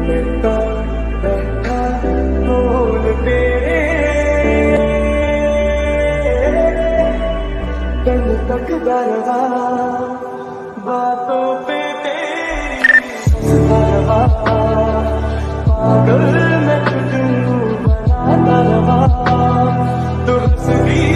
बैठा बैठा बोल तेरे कल तक बरवा बातों पे तेरी बरवा पागल मैं तुझू बनाता रहा तू हंस दी